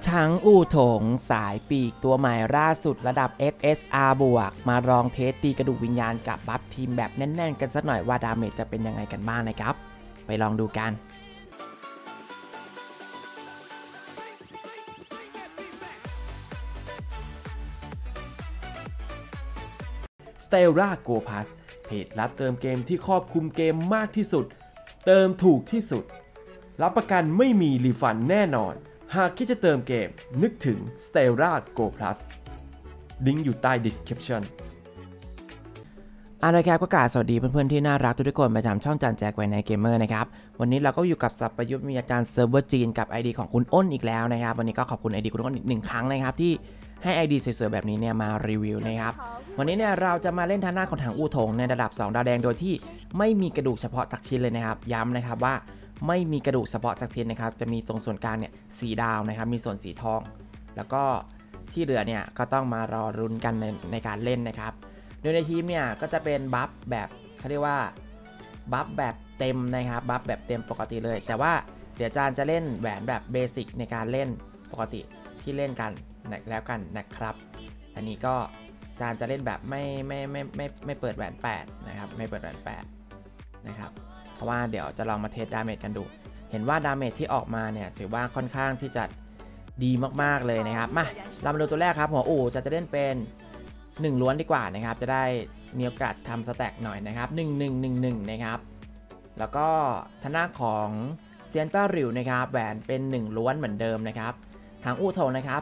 ช้างอู่โถงสายปีกตัวใหม่ล่าสุดระดับ SSR บวกมาลองเทสตีกระดูกวิญญาณกับบัฟทีมแบบแน่นๆกันสักหน่อยว่าดาเมจจะเป็นยังไงกันบ้างนะครับไปลองดูกันStellar Go Pass เพจรับเติมเกมที่ครอบคลุมเกมมากที่สุดเติมถูกที่สุดรับประกันไม่มีรีฟันแน่นอนหากคิดจะเติมเกมนึกถึง Stellar Go Plus ลิงก์อยู่ใต้ description อะไรครับก็กราบสวัสดีเพื่อนๆที่น่ารักทุกคนประจำช่องจันแจกไว้ในเกมเมอร์นะครับวันนี้เราก็อยู่กับสัพพยุทธ์มีอาจารย์เซิร์ฟเวอร์จีนกับ ID ของคุณอ้นอีกแล้วนะครับวันนี้ก็ขอบคุณ ID คุณอ้นอีก1ครั้งนะครับที่ให้ ID สวยๆแบบนี้เนี่ยมารีวิวนะครับวันนี้เนี่ยเราจะมาเล่นทางหน้าของถังอู่โถงในระดับ2ดาวแดงโดยที่ไม่มีกระดูกเฉพาะตักชิ้นเลยนะครับย้ำนะครับว่าไม่มีกระดูกเฉพาะตักชิ้นนะครับจะมีตรงส่วนกลางเนี่ยสีดาวนะครับมีส่วนสีทองแล้วก็ที่เหลือเนี่ยก็ต้องมารอรุ้นกันในการเล่นนะครับโดยในทีมเนี่ยก็จะเป็นบัฟแบบเขาเรียกว่าบัฟแบบเต็มนะครับบัฟแบบเต็มปกติเลยแต่ว่าเดี๋ยวอาจารย์จะเล่นแหวนแบบเบสิกในการเล่นปกติที่เล่นกันแล้วกันนะครับอันนี้ก็อาจารย์จะเล่นแบบไม่เปิดแหวน8นะครับไม่เปิดแหวน8นะครับเพราะว่าเดี๋ยวจะลองมาเทสดาเมจกันดูเห็นว่าดาเมจที่ออกมาเนี่ยถือว่าค่อนข้างที่จะดีมากๆเลยนะครับมาเรามาดูตัวแรกครับหัวอู่จะเล่นเป็น1ล้วนดีกว่านะครับจะได้มีโอกาสทำสแต็กหน่อยนะครับ1111นะครับแล้วก็ทางหน้าของเซียนต้าริวนะครับแหวนเป็น1ล้วนเหมือนเดิมนะครับทางอู่โถงนะครับ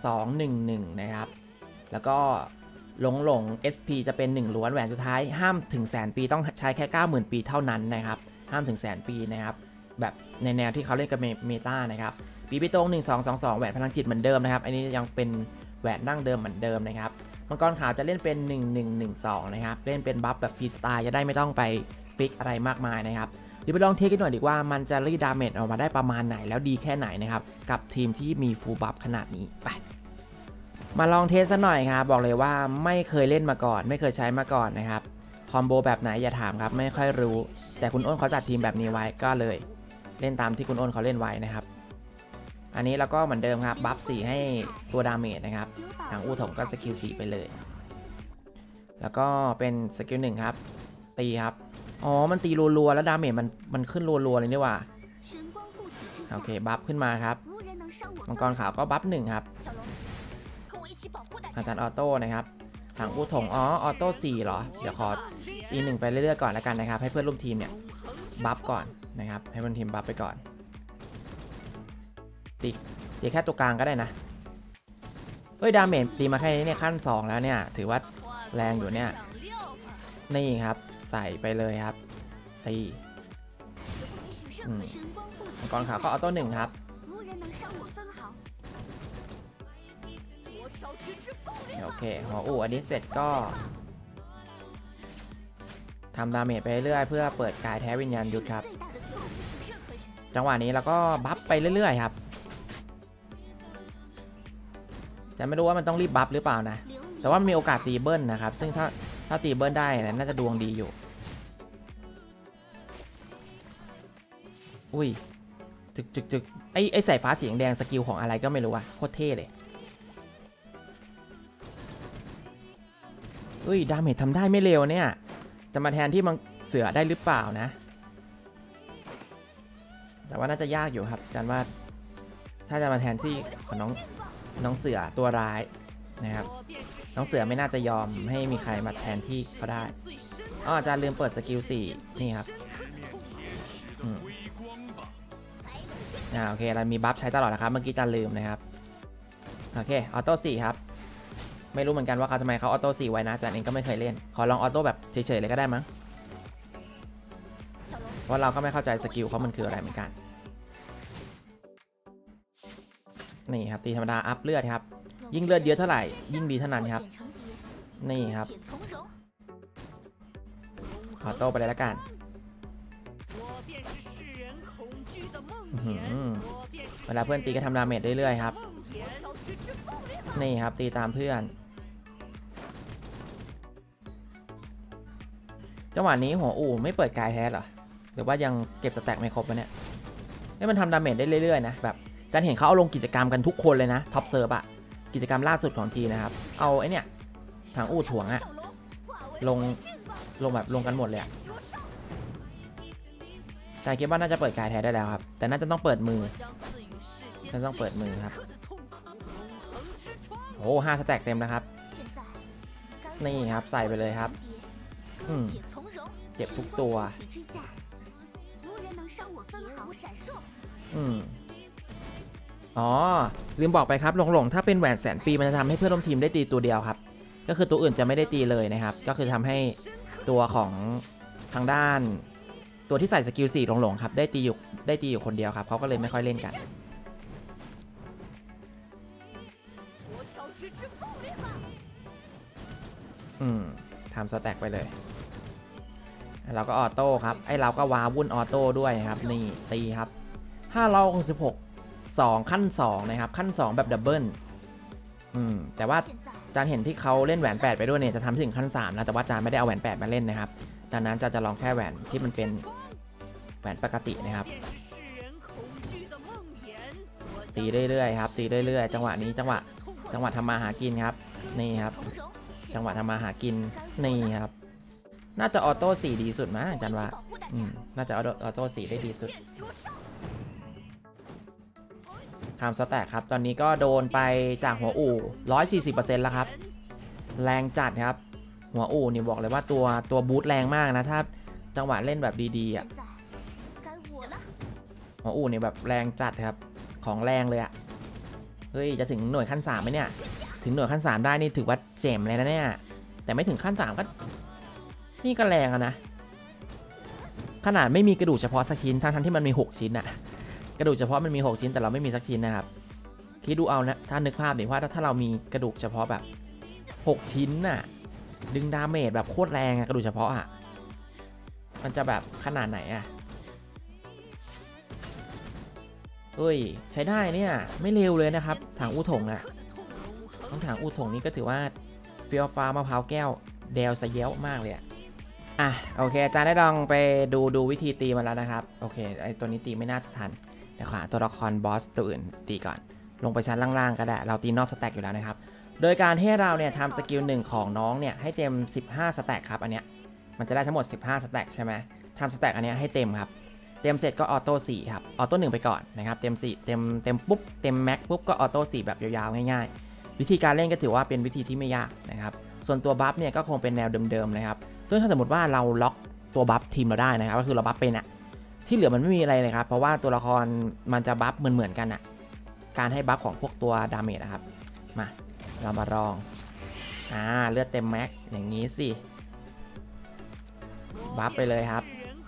2211นะครับแล้วก็หลง SP จะเป็น1ล้วนแหวนสุดท้ายห้ามถึง100,000 ปีต้องใช้แค่ 90,000 ปีเท่านั้นนะครับห้ามถึง100,000 ปีนะครับแบบในแนวที่เขาเล่นกับเมตานะครับปีไปตรง1222แหวนพลังจิตเหมือนเดิมนะครับอันนี้ยังเป็นแหวนดั้งเดิมเหมือนเดิมนะครับมังกรขาวจะเล่นเป็น1112นะครับเล่นเป็นบัฟแบบฟรีสไตล์จะได้ไม่ต้องไปฟิกอะไรมากมายนะครับเดี๋ยวไปลองเทสกันหน่อยดีว่ามันจะรีดาเมจออกมาได้ประมาณไหนแล้วดีแค่ไหนนะครับกับทีมที่มีฟูลบัฟขนาดนี้ไปมาลองเทสซะหน่อยครับบอกเลยว่าไม่เคยเล่นมาก่อนไม่เคยใช้มาก่อนนะครับคอมโบแบบไหนอย่าถามครับไม่ค่อยรู้แต่คุณอ้นเขาจัดทีมแบบนี้ไว้ก็เลยเล่นตามที่คุณอ้นเขาเล่นไว้นะครับอันนี้เราก็เหมือนเดิมครับบัฟ4ให้ตัวดาเมจนะครับทางอู่ถงก็สกิล4ไปเลยแล้วก็เป็นสกิล1ครับตีครับอ๋อมันตีรัวๆแล้วดาเมจมันขึ้นรัวๆเลยนี่ว่าโอเคบัฟขึ้นมาครับมังกรขาวก็บัฟ1ครับอาจารย์ออโต้นะครับทางอู่ถงออโต้4เหรอเดี๋ยวขอE1ไปเรื่อยๆก่อนแล้วกันนะครับให้เพื่อนร่วมทีมเนี่ยบัฟก่อนนะครับให้เพื่อนทีมบัฟไปก่อนตีแค่ตัวกลางก็ได้นะเอ้ยดาเมจตีมาแค่นี้เนี่ยขั้น2แล้วเนี่ยถือว่าแรงอยู่เนี่ยนี่ครับใส่ไปเลยครับตีมังกรขาวก็ออโต้1ครับโอเคหัวอู่อันนี้เสร็จก็ทำดาเมจไปเรื่อยเพื่อเปิดกายแท้วิญญาณยุทธครับจังหวะนี้เราก็บัฟไปเรื่อยๆครับแต่ไม่รู้ว่ามันต้องรีบบัฟหรือเปล่านะแต่ว่ามีโอกาสตีเบิ้ลนะครับซึ่งถ้าตีเบิ้ลได้นะน่าจะดวงดีอยู่อุ้ยจึกไอสายฟ้าสีแดงสกิลของอะไรก็ไม่รู้อะโคตรเท่เลยอุ้ยดาเมจทำได้ไม่เร็วเนี่ยจะมาแทนที่มังเสือได้หรือเปล่านะแต่ว่าน่าจะยากอยู่ครับกันว่าถ้าจะมาแทนที่ของน้องเสือตัวร้ายนะครับน้องเสือไม่น่าจะยอมให้มีใครมาแทนที่เขาได้อาจารย์ลืมเปิดสกิล4นี่ครับโอเคเรามีบัฟใช้ตลอดนะครับเมื่อกี้อาจารย์ลืมนะครับโอเคออโต้4ครับไม่รู้เหมือนกันว่าเขาทำไมเขาออโต้4ไว้นะอาจารย์เองก็ไม่เคยเล่นขอลองออโต้แบบเฉยๆเลยก็ได้มั้งเพราะเราก็ไม่เข้าใจสกิลเขามันคืออะไรเหมือนกันนี่ครับตีธรรมดาอัพเลือดครับยิ่งเลือดเยอะเท่าไหร่ยิ่งดีเท่านั้นครับนี่ครับออโต้ไปเลยแล้วกันเวลาเพื่อนตีก็ทำดาเมจเรื่อยๆครับนี่ครับตีตามเพื่อนจังหวะนี้หัวอู่ไม่เปิดกายแท้หรอหรือว่ายังเก็บสแต็กไม่ครบวะเนี่ยมันทำดาเมจได้เรื่อยๆนะแบบจันเห็นเขาเอาลงกิจกรรมกันทุกคนเลยนะท็อปเซิร์ฟอะกิจกรรมล่าสุดของจีนะครับเอาไอเนี่ยถังอู้ถ่วงอะลงแบบลงกันหมดเลยอะแต่คิดว่าน่าจะเปิดกายแท้ได้แล้วครับแต่น่าจะต้องเปิดมือครับโอ้5 สแต็กเต็มนะครับนี่ครับใส่ไปเลยครับเจ็บทุกตัวอ๋อลืมบอกไปครับหลงถ้าเป็นแหวนแสนปีมันจะทำให้เพื่อนร่วมทีมได้ตีตัวเดียวครับก็คือตัวอื่นจะไม่ได้ตีเลยนะครับก็คือทำให้ตัวของทางด้านตัวที่ใส่สกิล4หลงครับได้ตีอยู่คนเดียวครับเขาก็เลยไม่ค่อยเล่นกันทำสแต็กไปเลยเราก็ออโต้ครับไอเราก็วาวุ่นออโต้ด้วยนะครับนี่ตีครับ566 2ขั้น2นะครับขั้น2แบบดับเบิลแต่ว่าจานเห็นที่เขาเล่นแหวน8ไปด้วยเนี่ยจะทำถึงขั้น3นะแต่ว่าจานไม่ได้เอาแหวน8มาเล่นนะครับดังนั้นจะลองแค่แหวนที่มันเป็นแหวนปกตินะครับตีเรื่อยๆครับตีเรื่อยๆจังหวะนี้จังหวะทำมาหากินครับนี่ครับจังหวะทำมาหากินนี่ครับน่าจะออโต้4ดีสุดมั้งจันว่าน่าจะออโต้4ได้ดีสุดทำสแต็กครับตอนนี้ก็โดนไปจากหัวอู่ 140% แล้วครับแรงจัดครับหัวอู่นี่บอกเลยว่าตัวบูทแรงมากนะถ้าจังหวะเล่นแบบดีๆอ่ะหัวอู่นี่แบบแรงจัดครับของแรงเลยอ่ะเฮ้ยจะถึงหน่วยขั้น3ไหมเนี่ยถึงหน่วยขั้น3ได้นี่ถือว่าเจ๋มเลยนะเนี่ยแต่ไม่ถึงขั้น3ก็นี่ก็แรงอะนะขนาดไม่มีกระดูกเฉพาะสักชิ้นทั้งที่มันมี6ชิ้นอะกระดูกเฉพาะมันมี6ชิ้นแต่เราไม่มีสักชิ้นนะครับคิดดูเอานะถ้านึกภาพดิว่าถ้าเรามีกระดูกเฉพาะแบบ6ชิ้นน่ะดึงดาเมจแบบโคตรแรงอะกระดูกเฉพาะอะมันจะแบบขนาดไหนอะเฮ้ยใช้ได้เนี่ยไม่เร็วเลยนะครับถังอู้ถงอะถังอู้ถงนี่ก็ถือว่าเฟียวฟ้ามะพร้าวแก้วเดลสเยลมากเลยโอเคอาจารย์ได้ลองไปดูวิธีตีมาแล้วนะครับโอเคไอตัวนี้ตีไม่น่าทันเดี๋ยวขอตัวละครบอสตัวอื่นตีก่อนลงไปชั้นล่างๆก็ได้เราตีนอกสแต็กอยู่แล้วนะครับโดยการให้เราเนี่ยทำสกิล1ของน้องเนี่ยให้เต็ม15สแต็กครับอันเนี้ยมันจะได้ทั้งหมด15สแต็กใช่ไหมทำสแต็กอันเนี้ยให้เต็มครับเต็มเสร็จก็ออโต้4ครับออโต้1ไปก่อนนะครับเต็ม4เต็มปุ๊บเต็มแม็กปุ๊บก็ออโต้4แบบยาวๆง่ายๆวิธีการเล่นก็ถือว่าเป็นวิธีที่ไม่ยากนะครับส่วนตัวบัฟเนี่ยก็คงเป็นแนวเดิมๆนะครับซึ่งถ้าสมมติว่าเราล็อกตัวบัฟทีมเราได้นะครับก็คือเราบัฟเป็นที่เหลือมันไม่มีอะไรเลยครับเพราะว่าตัวละครมันจะบัฟเหมือนกันการให้บัฟของพวกตัวดาเมจนะครับมาเรามาลองเลือดเต็มแม็กอย่างนี้สิบัฟไปเลยครับ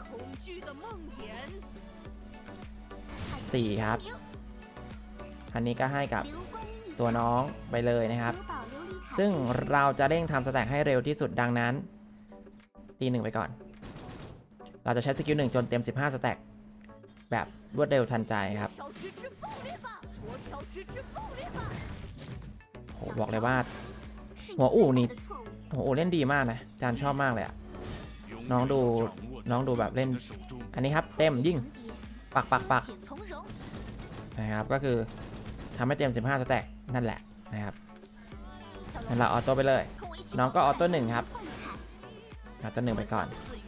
4ครับอันนี้ก็ให้กับตัวน้องไปเลยนะครับซึ่งเราจะเร่งทำสแต็กให้เร็วที่สุดดังนั้นตี1ไปก่อนเราจะใช้สกิล1จนเต็ม15สแต็กแบบรวดเร็วทันใจครับโหบอกเลยว่าหัวอู่นี่หัวอู่เล่นดีมากนะจานชอบมากเลยอะน้องดูแบบเล่นอันนี้ครับเต็มยิ่งปักนะครับก็คือทำให้เต็ม15สแต็กนั่นแหละนะครับงั้นเราออโต้ไปเลยน้องก็ออโต้1ครับออโต้1ไปก่อน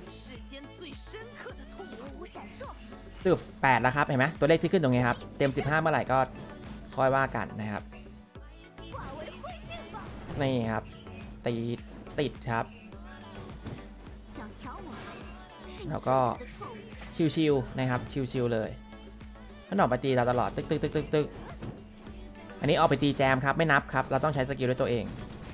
8แล้วครับเห็นไหมตัวเลขที่ขึ้นตรงนี้ครับเต็ม15เมื่อไหร่ก็ค่อยว่ากันนะครับนี่ครับติดครับแล้วก็ชิวๆนะครับชิวๆเลยถ้าหนอไปตีเราตลอดตึกอันนี้ออกไปตีแจมครับไม่นับครับเราต้องใช้สกิลด้วยตัวเอง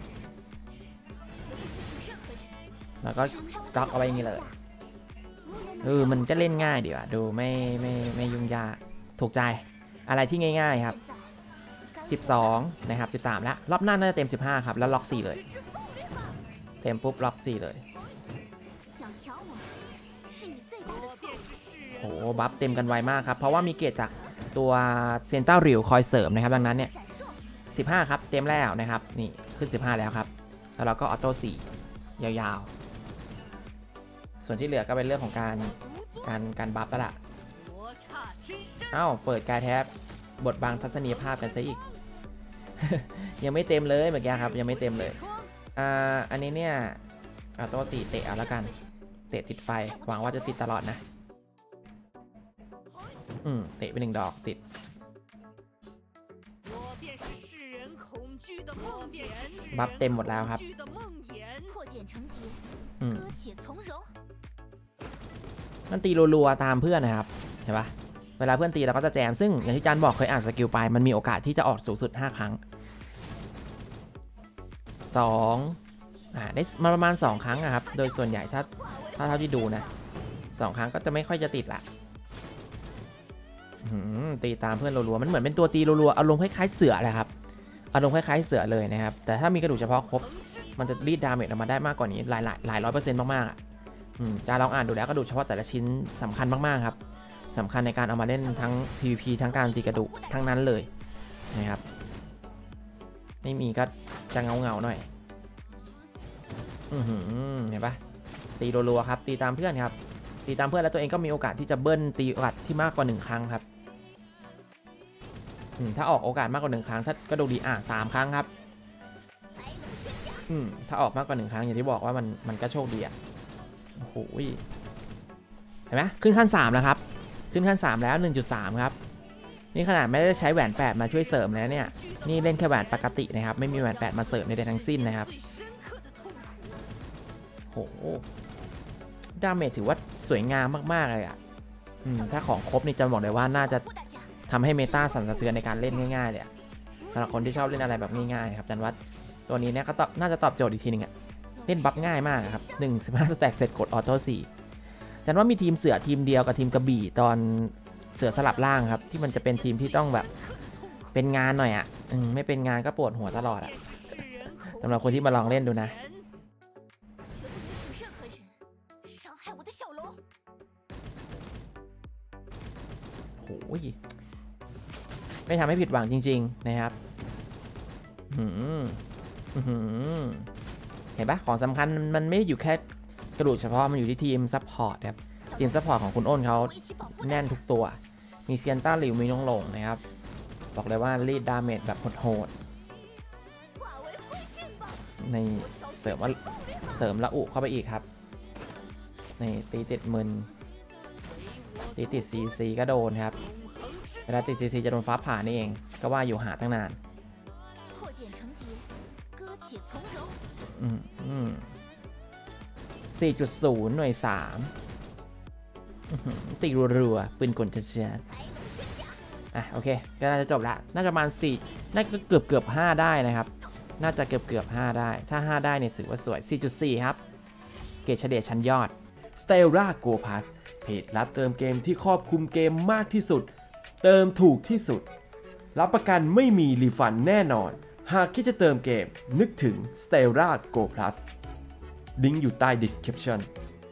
แล้วก็ล็อกเอาไว้อย่างนี้เลยมันก็เล่นง่ายดีว่ะดูไม่ยุ่งยากถูกใจอะไรที่ง่ายๆครับ12นะครับ13แล้วรอบหน้าน่าจะเต็ม15ครับแล้วล็อก4เลยเต็มปุ๊บล็อก4เลยโหบัฟเต็มกันไวมากครับเพราะว่ามีเกจจากตัวเซนต้าริวคอยเสริมนะครับดังนั้นเนี่ย15ครับเต็มแล้วนะครับนี่ขึ้น15แล้วครับแล้วเราก็ออโต้4ยาวๆส่วนที่เหลือก็เป็นเรื่องของการบัฟแล้วล่ะเปิดกายแท็บบทบังทัศนียภาพกันซะอีก ยังไม่เต็มเลยเมื่อกี้ครับยังไม่เต็มเลยอันนี้เนี่ยตัว4เตะเอาละกันเตะติดไฟหวังว่าจะติดตลอดนะเตะไป1 ดอกติดบัฟเต็มหมดแล้วครับมันตีรัวๆตามเพื่อนนะครับใช่ปะเวลาเพื่อนตีเราก็จะแจมซึ่งอย่างที่จันบอกเคยอ่านสกิลไปมันมีโอกาสที่จะออกสูงสุด5 ครั้งได้มาประมาณ2 ครั้งครับโดยส่วนใหญ่ถ้าเท่าที่ดูนะ2 ครั้งก็จะไม่ค่อยจะติดละตีตามเพื่อนรัวๆมันเหมือนเป็นตัวตีรัวๆอารมณ์คล้ายๆเสือเลยครับอารมณ์คล้ายๆเสือเลยนะครับแต่ถ้ามีกระดูกเฉพาะครบมันจะรีดดาเมจออกมาได้มากกว่านี้หลาย100%มากๆจะลองอ่านดูแล้วกระดูกเฉพาะแต่ละชิ้นสำคัญมากๆครับสำคัญในการเอามาเล่นทั้ง PVP ทั้งการตีกระดูกทั้งนั้นเลยนะครับไม่มีก็จะเงาหน่อยเห็นปะตีรัวๆครับตีตามเพื่อนครับตีตามเพื่อนแล้วตัวเองก็มีโอกาสที่จะเบิ้ลตีโอกาสที่มากกว่า1 ครั้งครับถ้าออกโอกาสมากกว่า1 ครั้งถ้ากระดูกดี3 ครั้งครับถ้าออกมากกว่า1 ครั้งอย่างที่บอกว่ามันก็โชคดีโอ้โหเห็นไหมขึ้นขั้น3แล้วครับขึ้นขั้น3แล้ว 1.3 ครับนี่ขนาดไม่ได้ใช้แหวน8มาช่วยเสริมแล้วเนี่ยนี่เล่นแค่แหวนปกตินะครับไม่มีแหวน8มาเสริมในใดทั้งสิ้นนะครับโอ้โหดาเมจถือว่าสวยงามมากๆเลยถ้าของครบนี่จะบอกเลยว่าน่าจะทำให้เมตาสั่นสะเทือนในการเล่นง่ายๆเลยสำหรับคนที่ชอบเล่นอะไรแบบง่ายๆครับจันวัดตัวนี้เนี่ยก็น่าจะตอบโจทย์อีกทีนึงเล่นบัฟง่ายมากครับ15 สแต็กเสร็จกดออโต้4จันว่ามีทีมเสือทีมเดียวกับทีมกระบี่ตอนเสือสลับล่างครับที่มันจะเป็นทีมที่ต้องแบบเป็นงานหน่อยไม่เป็นงานก็ปวดหัวตลอดสำหรับคนที่มาลองเล่นดูนะโอ้ยไม่ทำให้ผิดหวังจริงๆนะครับเห็นปะของสำคัญมันไม่ได้อยู่แค่กระดูกเฉพาะมันอยู่ที่ทีมซัพพอร์ตครับทีมซัพพอร์ตของคุณอ้นเขาแน่นทุกตัวมีเซียนต้าหลิวมีน้องหลงนะครับบอกเลยว่ารีดดาเมจแบบโหดในเสริมละอุเข้าไปอีกครับในตีติดมึนตีติดซีก็โดนครับเวลาติดซีจะโดนฟ้าผ่านี่เองก็ว่าอยู่หาตั้งนาน4.0 หน่วย3ตีรัวๆปืนกลเชียร์โอเคก็น่าจะจบละน่าจะประมาณ4น่าจะเกือบ5ได้นะครับน่าจะเกือบ5ได้ถ้า5ได้เนี่ยถือว่าสวย 4.4 ครับเกรดเฉลี่ยชั้นยอด Stellar Go Pass เพจรับเติมเกมที่ครอบคลุมเกมมากที่สุดเติมถูกที่สุดรับประกันไม่มีรีฟันแน่นอนหากคิดจะเติมเกมนึกถึง Stellar Go Plus ลิงก์อยู่ใต้ description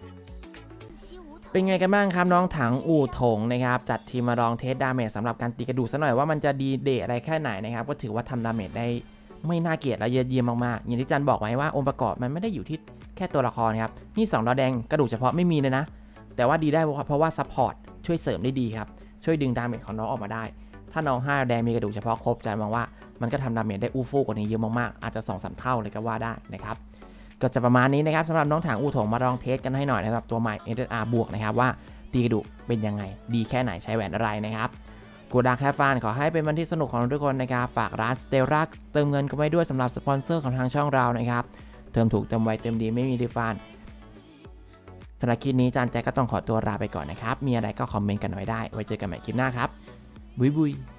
เป็นไงกันบ้างครับน้องถังอู่ถงนะครับจัดทีมมาลองเทสดาเมจสำหรับการตีกระดูกซะหน่อยว่ามันจะดีเดทอะไรแค่ไหนนะครับก็ถือว่าทำดาเมจได้ไม่น่าเกลียดและเยี่ยมมากๆอย่างที่จันบอกไว้ว่าองค์ประกอบมันไม่ได้อยู่ที่แค่ตัวละครครับนี่2 ดาวแดงกระดูกเฉพาะไม่มีเลยนะแต่ว่าดีได้เพราะว่าซัพพอร์ตช่วยเสริมได้ดีครับช่วยดึงดาเมจของน้องออกมาได้ถ้าน้อง5 ดาวแดงมีกระดูกเฉพาะครบจันมองว่ามันก็ทำดาเมจได้อู้ฟู่กว่านี้เยอะมากๆอาจจะ 2-3 เท่าเลยก็ว่าได้นะครับก็จะประมาณนี้นะครับสำหรับน้องถังอู่ถงมาลองเทสกันให้หน่อยนะครับตัวใหม่ SSR บวกนะครับว่าตีกระดูกเป็นยังไงดีแค่ไหนใช้แหวนอะไรนะครับกูดักแคฟฟานขอให้เป็นวันที่สนุกของทุกคนนะครับฝากร้าน Stellar เติมเงินกันไว้ด้วยสำหรับสปอนเซอร์ของทางช่องเรานะครับเติมถูกเติมไวเติมดีไม่มีรีฟันสำหรับคลิปนี้จานแจ๊กก็ต้องขอตัวลาไปก่อนนะครับมีอะไรก็คอมเมนต์กันไว้ได้ไว้เจอกันใหม่คลิปหน้าครับบุย